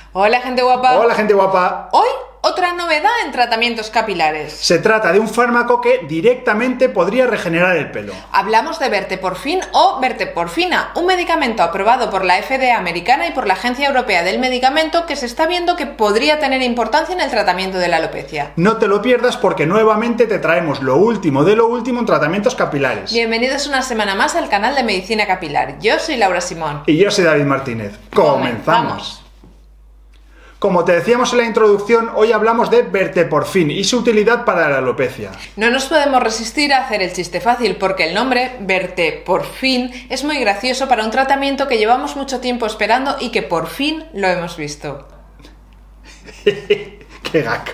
Hola, gente guapa. Hola, gente guapa. Hoy, otra novedad en tratamientos capilares. Se trata de un fármaco que directamente podría regenerar el pelo. Hablamos de Verteporfin o Verteporfina, un medicamento aprobado por la FDA americana y por la Agencia Europea del Medicamento que se está viendo que podría tener importancia en el tratamiento de la alopecia. No te lo pierdas porque nuevamente te traemos lo último de lo último en tratamientos capilares. Bienvenidos una semana más al canal de Medicina Capilar. Yo soy Laura Simón. Y yo soy David Martínez. ¡Comenzamos! Como te decíamos en la introducción, hoy hablamos de Verteporfin y su utilidad para la alopecia. No nos podemos resistir a hacer el chiste fácil porque el nombre Verteporfin es muy gracioso para un tratamiento que llevamos mucho tiempo esperando y que por fin lo hemos visto. ¡Qué gag!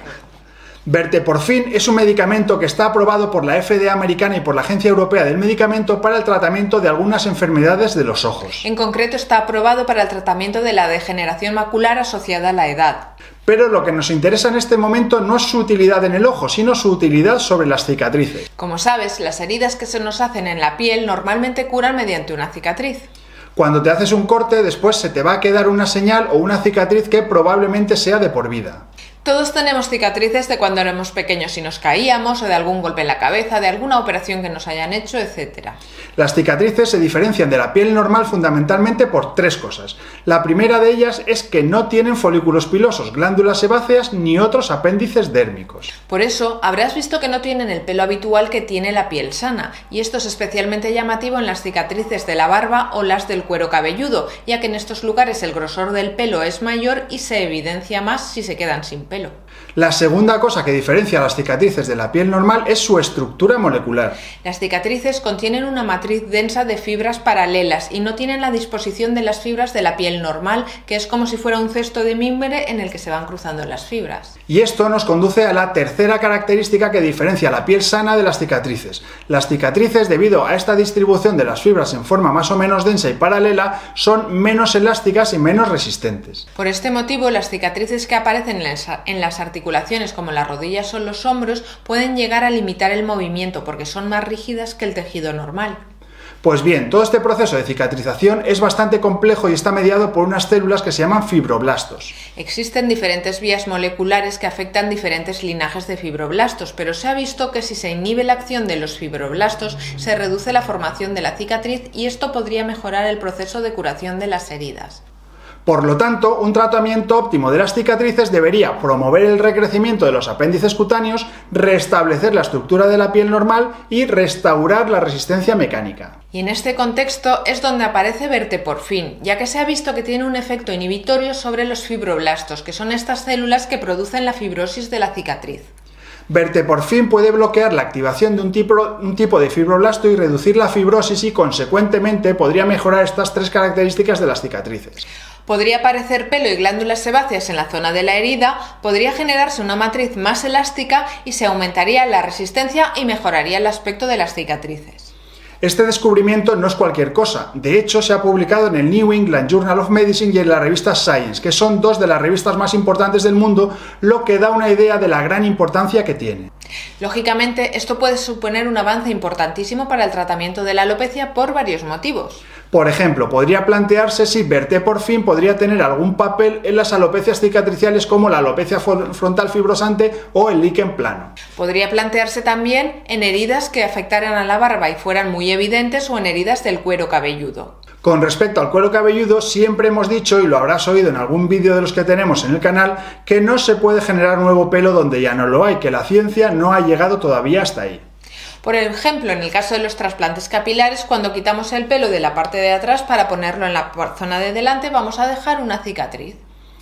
Verteporfin es un medicamento que está aprobado por la FDA americana y por la Agencia Europea del Medicamento para el tratamiento de algunas enfermedades de los ojos. En concreto está aprobado para el tratamiento de la degeneración macular asociada a la edad. Pero lo que nos interesa en este momento no es su utilidad en el ojo, sino su utilidad sobre las cicatrices. Como sabes, las heridas que se nos hacen en la piel normalmente curan mediante una cicatriz. Cuando te haces un corte, después se te va a quedar una señal o una cicatriz que probablemente sea de por vida. Todos tenemos cicatrices de cuando éramos pequeños y nos caíamos, o de algún golpe en la cabeza, de alguna operación que nos hayan hecho, etc. Las cicatrices se diferencian de la piel normal fundamentalmente por tres cosas. La primera de ellas es que no tienen folículos pilosos, glándulas sebáceas ni otros apéndices dérmicos. Por eso, habrás visto que no tienen el pelo habitual que tiene la piel sana, y esto es especialmente llamativo en las cicatrices de la barba o las del cuero cabelludo, ya que en estos lugares el grosor del pelo es mayor y se evidencia más si se quedan sin pelo. La segunda cosa que diferencia las cicatrices de la piel normal es su estructura molecular. Las cicatrices contienen una matriz densa de fibras paralelas y no tienen la disposición de las fibras de la piel normal, que es como si fuera un cesto de mimbre en el que se van cruzando las fibras. Y esto nos conduce a la tercera característica que diferencia la piel sana de las cicatrices. Las cicatrices, debido a esta distribución de las fibras en forma más o menos densa y paralela, son menos elásticas y menos resistentes. Por este motivo, las cicatrices que aparecen en las articulaciones como las rodillas o los hombros pueden llegar a limitar el movimiento porque son más rígidas que el tejido normal. Pues bien, todo este proceso de cicatrización es bastante complejo y está mediado por unas células que se llaman fibroblastos. Existen diferentes vías moleculares que afectan diferentes linajes de fibroblastos, pero se ha visto que si se inhibe la acción de los fibroblastos se reduce la formación de la cicatriz y esto podría mejorar el proceso de curación de las heridas. Por lo tanto, un tratamiento óptimo de las cicatrices debería promover el recrecimiento de los apéndices cutáneos, restablecer la estructura de la piel normal y restaurar la resistencia mecánica. Y en este contexto es donde aparece Verteporfin, ya que se ha visto que tiene un efecto inhibitorio sobre los fibroblastos, que son estas células que producen la fibrosis de la cicatriz. Verteporfin puede bloquear la activación de un tipo de fibroblasto y reducir la fibrosis y, consecuentemente, podría mejorar estas tres características de las cicatrices. Podría aparecer pelo y glándulas sebáceas en la zona de la herida, podría generarse una matriz más elástica y se aumentaría la resistencia y mejoraría el aspecto de las cicatrices. Este descubrimiento no es cualquier cosa. De hecho, se ha publicado en el New England Journal of Medicine y en la revista Science, que son dos de las revistas más importantes del mundo, lo que da una idea de la gran importancia que tiene. Lógicamente, esto puede suponer un avance importantísimo para el tratamiento de la alopecia por varios motivos. Por ejemplo, podría plantearse si Verteporfin podría tener algún papel en las alopecias cicatriciales como la alopecia frontal fibrosante o el líquen plano. Podría plantearse también en heridas que afectaran a la barba y fueran muy evidentes o en heridas del cuero cabelludo. Con respecto al cuero cabelludo, siempre hemos dicho, y lo habrás oído en algún vídeo de los que tenemos en el canal, que no se puede generar nuevo pelo donde ya no lo hay, que la ciencia no ha llegado todavía hasta ahí. Por ejemplo, en el caso de los trasplantes capilares, cuando quitamos el pelo de la parte de atrás para ponerlo en la zona de delante, vamos a dejar una cicatriz.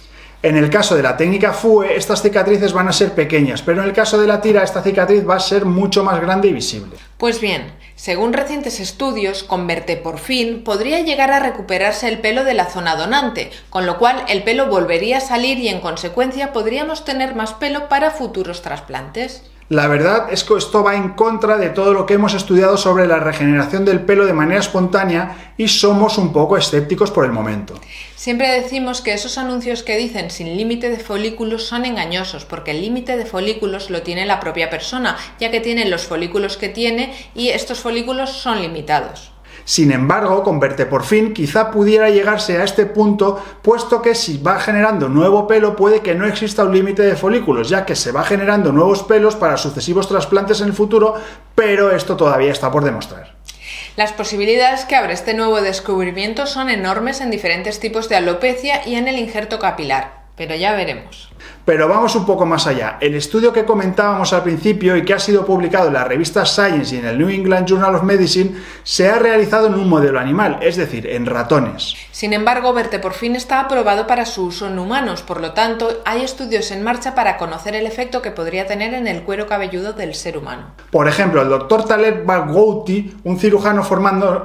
En el caso de la técnica FUE, estas cicatrices van a ser pequeñas, pero en el caso de la tira, esta cicatriz va a ser mucho más grande y visible. Pues bien, según recientes estudios, con Verteporfin podría llegar a recuperarse el pelo de la zona donante, con lo cual el pelo volvería a salir y en consecuencia podríamos tener más pelo para futuros trasplantes. La verdad es que esto va en contra de todo lo que hemos estudiado sobre la regeneración del pelo de manera espontánea y somos un poco escépticos por el momento. Siempre decimos que esos anuncios que dicen sin límite de folículos son engañosos, porque el límite de folículos lo tiene la propia persona, ya que tiene los folículos que tiene y estos folículos son limitados. Sin embargo, con Verteporfin quizá pudiera llegarse a este punto, puesto que si va generando nuevo pelo puede que no exista un límite de folículos, ya que se va generando nuevos pelos para sucesivos trasplantes en el futuro, pero esto todavía está por demostrar. Las posibilidades que abre este nuevo descubrimiento son enormes en diferentes tipos de alopecia y en el injerto capilar, pero ya veremos. Pero vamos un poco más allá. El estudio que comentábamos al principio y que ha sido publicado en la revista Science y en el New England Journal of Medicine se ha realizado en un modelo animal, es decir, en ratones. Sin embargo, Verteporfin está aprobado para su uso en humanos, por lo tanto, hay estudios en marcha para conocer el efecto que podría tener en el cuero cabelludo del ser humano. Por ejemplo, el Dr. Taleb Barghouti, un cirujano formado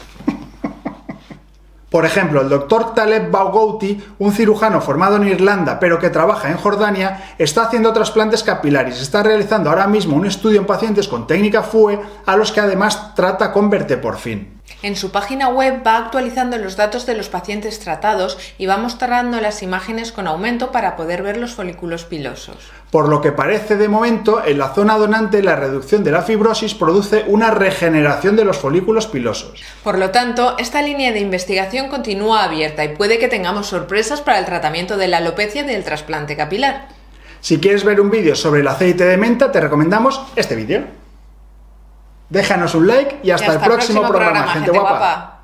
en Irlanda, pero que trabaja en Jordania, está haciendo trasplantes capilares. Está realizando ahora mismo un estudio en pacientes con técnica FUE, a los que además trata con Verteporfin. En su página web va actualizando los datos de los pacientes tratados y va mostrando las imágenes con aumento para poder ver los folículos pilosos. Por lo que parece de momento, en la zona donante la reducción de la fibrosis produce una regeneración de los folículos pilosos. Por lo tanto, esta línea de investigación continúa abierta y puede que tengamos sorpresas para el tratamiento de la alopecia y del trasplante capilar. Si quieres ver un vídeo sobre el aceite de menta, te recomendamos este vídeo. Déjanos un like y hasta el próximo programa, gente guapa.